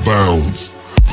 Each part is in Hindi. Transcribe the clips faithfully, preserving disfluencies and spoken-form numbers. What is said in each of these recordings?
bounds.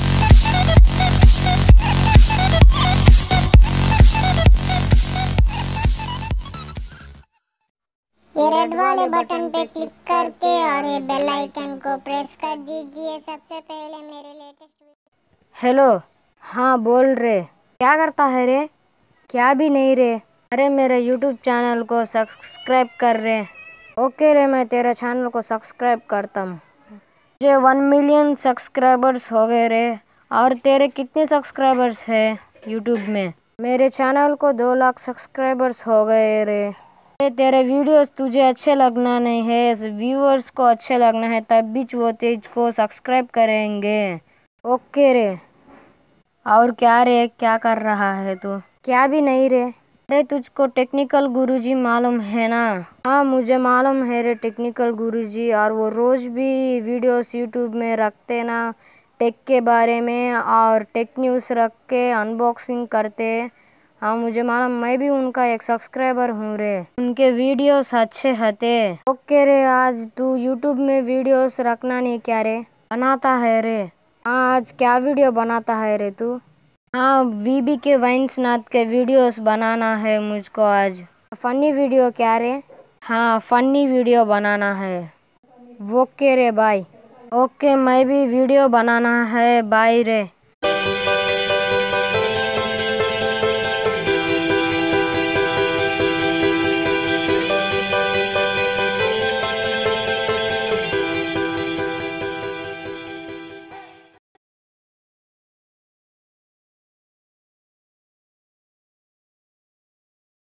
ये रेड वाले बटन पे क्लिक करके और ये बेल आइकन को प्रेस कर दीजिए सबसे पहले मेरे लेटेस्ट। हेलो, हाँ बोल रे। क्या करता है रे? क्या भी नहीं रे। अरे मेरे यूट्यूब चैनल को सब्सक्राइब कर रे। ओके रे, मैं तेरे चैनल को सब्सक्राइब करता हूँ। मुझे वन मिलियन सब्सक्राइबर्स हो गए रे। और तेरे कितने सब्सक्राइबर्स है यूट्यूब में? मेरे चैनल को दो लाख सब्सक्राइबर्स हो गए रे। तेरे वीडियोस तुझे अच्छे लगना नहीं है, व्यूअर्स को अच्छे लगना है, तब भी वो तेज को सब्सक्राइब करेंगे। ओके रे। और क्या रे, क्या कर रहा है तू? क्या भी नहीं रे। अरे तुझको टेक्निकल गुरुजी मालूम है ना? हाँ मुझे मालूम है रे टेक्निकल गुरुजी, और वो रोज़ भी वीडियोस यूट्यूब में रखते ना टेक के बारे में, और टेक न्यूज़ रख के अनबॉक्सिंग करते। हाँ मुझे मालूम, मैं भी उनका एक सब्सक्राइबर हूँ रे। उनके वीडियोस अच्छे हते। ओके रे, आज तू यूट्यूब में वीडियोस रखना नहीं क्या रे? बनाता है रे। हाँ आज क्या वीडियो बनाता है रे तू? हाँ बीबी के वाइन्सनाथ के वीडियोस बनाना है मुझको आज। फनी वीडियो क्या रे? हाँ फनी वीडियो बनाना है। ओके रे बाय। ओके मैं भी वीडियो बनाना है, बाय रे।